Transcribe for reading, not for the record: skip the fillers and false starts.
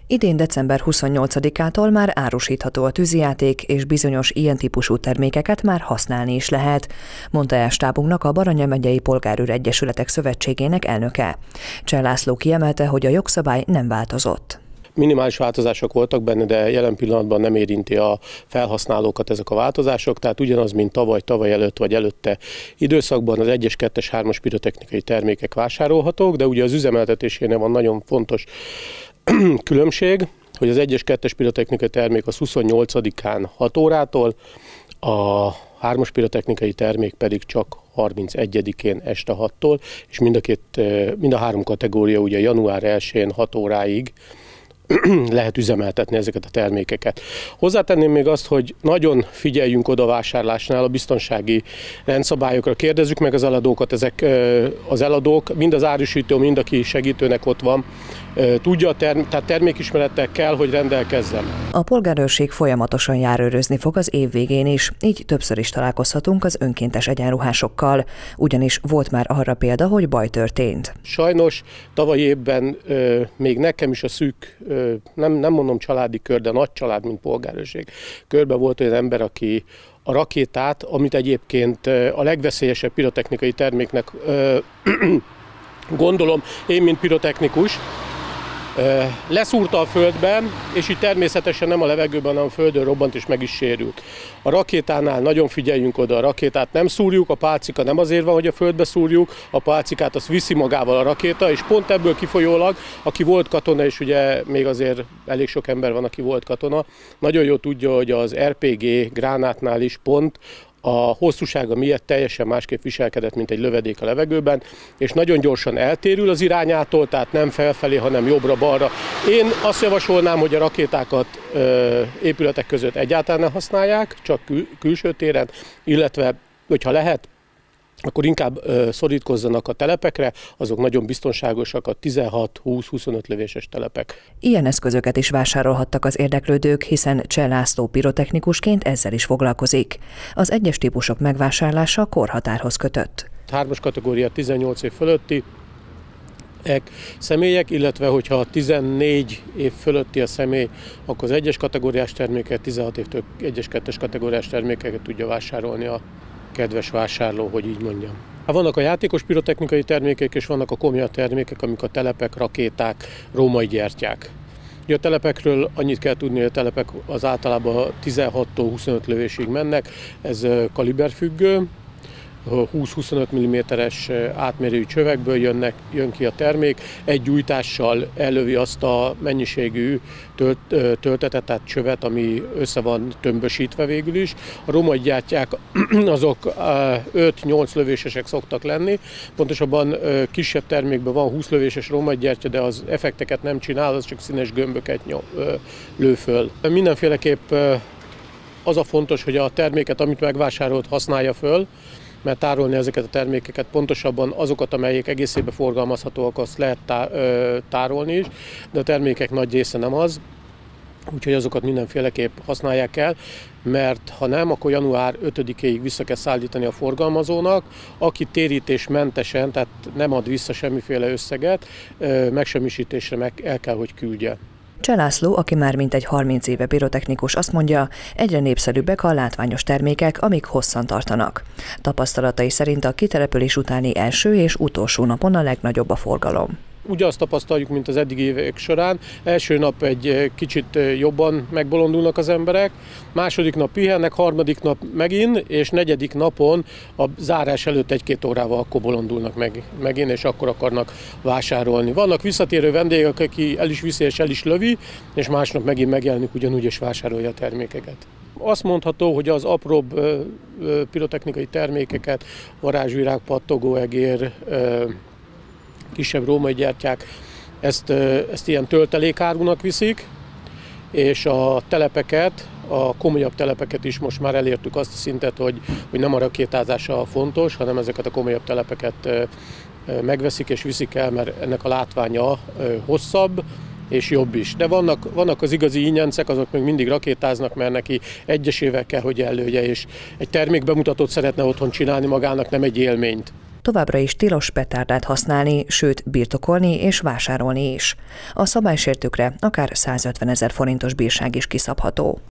Idén december 28-ától már árusítható a tűzijáték, és bizonyos ilyen típusú termékeket már használni is lehet, mondta el stábunknak a Baranya megyei Polgárőr Egyesületek Szövetségének elnöke. Cseh László kiemelte, hogy a jogszabály nem változott. Minimális változások voltak benne, de jelen pillanatban nem érinti a felhasználókat ezek a változások, tehát ugyanaz, mint tavaly előtt vagy előtte időszakban az 1-es, 2-es, 3-as pirotechnikai termékek vásárolhatók, de ugye az üzemeltetésénél van nagyon fontos különbség, hogy az 1-es, 2-es pirotechnikai termék az 28-án 6 órától, a 3-as pirotechnikai termék pedig csak 31-én este 6-tól, és mind a három kategória ugye január 1-én 6 óráig lehet üzemeltetni ezeket a termékeket. Hozzátenném még azt, hogy nagyon figyeljünk oda a vásárlásnál a biztonsági rendszabályokra. Kérdezzük meg az eladókat, ezek az eladók, mind az árusító, mind aki segítőnek ott van, tudja, tehát termékismerettel kell, hogy rendelkezzen. A polgárőrség folyamatosan járőrözni fog az év végén is, így többször is találkozhatunk az önkéntes egyenruhásokkal, ugyanis volt már arra példa, hogy baj történt. Sajnos tavalyi évben még nekem is a szűk, nem mondom családi kör, de nagy család, mint polgárőrség körben volt olyan ember, aki a rakétát, amit egyébként a legveszélyesebb pirotechnikai terméknek gondolom én, mint pirotechnikus, leszúrta a földbe, és így természetesen nem a levegőben, hanem a földön robbant és meg is sérült. A rakétánál nagyon figyeljünk oda, a rakétát nem szúrjuk, a pálcika nem azért van, hogy a földbe szúrjuk, a pálcikát azt viszi magával a rakéta, és pont ebből kifolyólag, aki volt katona, és ugye még azért elég sok ember van, aki volt katona, nagyon jól tudja, hogy az RPG gránátnál is pont a hosszúsága miatt teljesen másképp viselkedett, mint egy lövedék a levegőben, és nagyon gyorsan eltérül az irányától, tehát nem felfelé, hanem jobbra-balra. Én azt javasolnám, hogy a rakétákat épületek között egyáltalán ne használják, csak külső téren, illetve, hogyha lehet, akkor inkább szorítkozzanak a telepekre, azok nagyon biztonságosak, a 16-20-25 lövéses telepek. Ilyen eszközöket is vásárolhattak az érdeklődők, hiszen Cseh László pirotechnikusként ezzel is foglalkozik. Az egyes típusok megvásárlása korhatárhoz kötött. 3-as kategória 18 év fölötti személyek, illetve hogyha 14 év fölötti a személy, akkor az 1-es kategóriás terméket, 16 évtől 1-es, 2-es kategóriás termékeket tudja vásárolni a kedves vásárló, hogy így mondjam. Vannak a játékos pirotechnikai termékek, és vannak a komolyabb termékek, amik a telepek, rakéták, római gyertyák. A telepekről annyit kell tudni, hogy a telepek az általában 16-tól 25 lövésig mennek, ez kaliberfüggő, 20-25 mm-es átmérőjű csövekből jön ki a termék, egy gyújtással ellövi azt a mennyiségű töltetet, tehát csövet, ami össze van tömbösítve végül is. A római gyertyák azok 5-8 lövésesek szoktak lenni, pontosabban kisebb termékben van 20 lövéses római gyertya, de az effekteket nem csinál, az csak színes gömböket lő föl. Mindenféleképp az a fontos, hogy a terméket, amit megvásárolt, használja föl, mert tárolni ezeket a termékeket, pontosabban azokat, amelyek egész évben forgalmazhatóak, azt lehet tárolni is, de a termékek nagy része nem az, úgyhogy azokat mindenféleképp használják el, mert ha nem, akkor január 5-éig vissza kell szállítani a forgalmazónak, aki térítésmentesen, tehát nem ad vissza semmiféle összeget, megsemmisítésre el kell, hogy küldje. Cseh László, aki már mintegy 30 éve pirotechnikus, azt mondja, egyre népszerűbbek a látványos termékek, amik hosszan tartanak. Tapasztalatai szerint a kitelepülés utáni első és utolsó napon a legnagyobb a forgalom. Ugyanazt tapasztaljuk, mint az eddigi évek során. Első nap egy kicsit jobban megbolondulnak az emberek, második nap pihennek, harmadik nap megint, és negyedik napon a zárás előtt 1-2 órával akkor bolondulnak megint, és akkor akarnak vásárolni. Vannak visszatérő vendégek, aki el is viszi és el is lövi, és másnap megint megjelenik ugyanúgy, és vásárolja a termékeket. Azt mondható, hogy az apróbb pirotechnikai termékeket, varázsvirág, pattogóegér, kisebb római gyertyák, ezt ilyen töltelékárunak viszik, és a telepeket, a komolyabb telepeket is most már elértük azt a szintet, hogy nem a rakétázása fontos, hanem ezeket a komolyabb telepeket megveszik és viszik el, mert ennek a látványa hosszabb és jobb is. De vannak az igazi ínyencek, azok még mindig rakétáznak, mert neki egyesével kell, hogy ellője, és egy termékbemutatót szeretne otthon csinálni magának, nem egy élményt. továbbra is tilos petárdát használni, sőt birtokolni és vásárolni is. A szabálysértőkre akár 150 000 forintos bírság is kiszabható.